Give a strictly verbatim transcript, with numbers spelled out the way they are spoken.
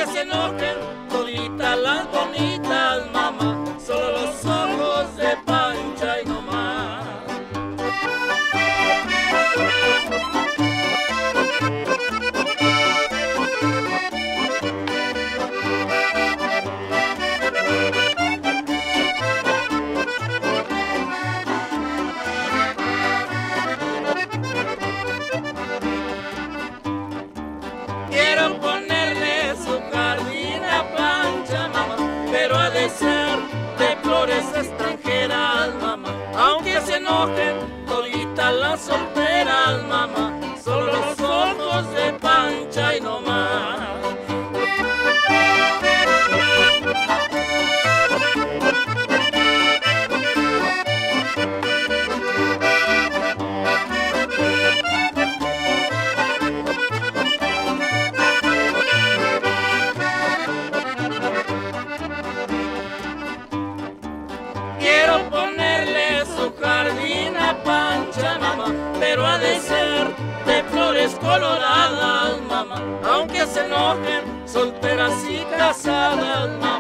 se enojen toditas las bonitas, mamá, solo los ojos de Pancha y no más. Quiero ponerle su jardín a Pancha, mamá, pero ha de ser de flores extranjeras, mamá. Aunque se enojen toditas las solteras, mamá, solo los ojos de Pancha y no más. Quiero ponerle su jardín a Pancha, mamá, pero ha de ser de flores coloradas, mamá. Aunque se enojen solteras y casadas, mamá.